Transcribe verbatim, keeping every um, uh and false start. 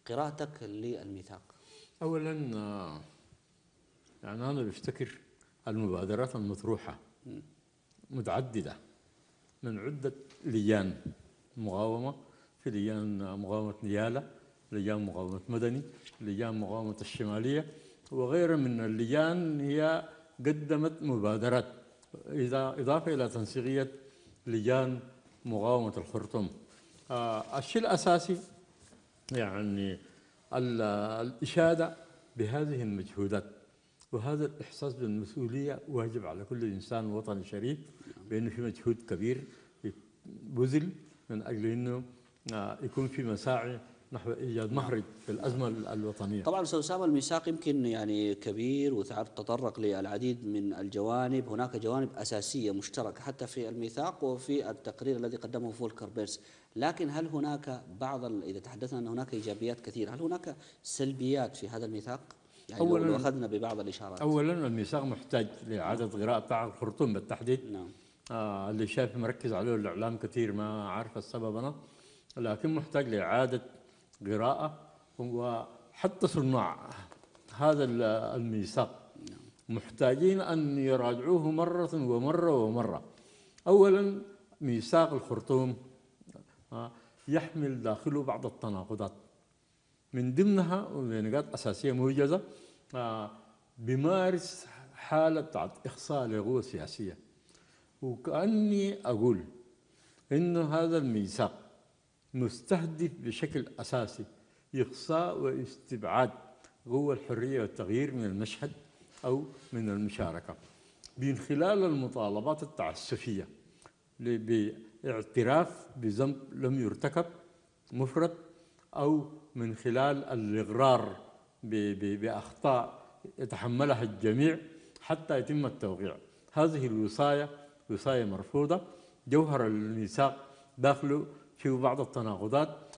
قراءتك للميثاق. أولا آه، يعني أنا بفتكر المبادرات المطروحة متعددة من عدة لجان مقاومة، في لجان مقاومة نيالة، لجان مقاومة مدني، لجان مقاومة الشمالية وغيرها من اللجان. هي قدمت مبادرات إذا إضافة إلى تنسيقية لجان مقاومة الخرطوم. آه الشيء الأساسي يعني ال- الإشادة بهذه المجهودات، وهذا الإحساس بالمسؤولية واجب على كل إنسان وطني شريف، بأنه في مجهود كبير بذل من أجل أنه آه، يكون في مساعي نحو إيجاد نعم. مخرج في الأزمة الوطنية. طبعا استاذ اسامه، الميثاق يمكن يعني كبير وتطرق للعديد من الجوانب. هناك جوانب اساسيه مشتركه حتى في الميثاق وفي التقرير الذي قدمه فولكر بيرس، لكن هل هناك بعض ال- اذا تحدثنا ان هناك ايجابيات كثيره، هل هناك سلبيات في هذا الميثاق؟ يعني لو لو أولا اخذنا ببعض الاشارات. أولا الميثاق محتاج لإعادة قراءة بتاع الخرطوم بالتحديد. نعم. آه اللي شايف مركز عليه الإعلام كثير، ما عارف السبب أنا، لكن محتاج لإعادة قراءة. وحتى صناع هذا ال- الميثاق محتاجين أن يراجعوه مرة ومرة ومرة. أولا ميثاق الخرطوم آه، يحمل داخله بعض التناقضات، من ضمنها ونقاط أساسية موجزة. آه، بيمارس حالة بتاعت إخصاء للقوى السياسية، وكأني أقول إنه هذا الميثاق مستهدف بشكل أساسي إقصاء واستبعاد قوى الحرية والتغيير من المشهد أو من المشاركة، من خلال المطالبات التعسفية باعتراف بذنب لم يرتكب مفرط، أو من خلال الإغرار بأخطاء يتحملها الجميع حتى يتم التوقيع. هذه الوصاية وصاية مرفوضة. جوهر الميثاق داخله فيه بعض التناقضات.